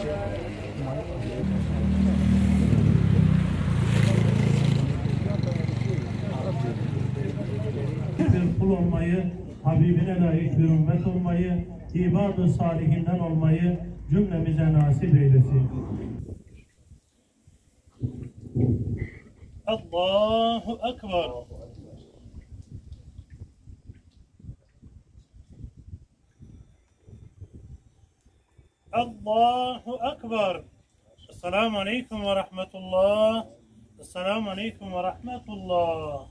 Bir kul olmayı, Habibine layık bir ümmet olmayı, ibad-ı salihinden olmayı cümlemize nasip eylesin. Allahu Ekber. Allahu Ekber. Esselamu Aleyküm ve Rahmetullah. Esselamu Aleyküm ve Rahmetullah.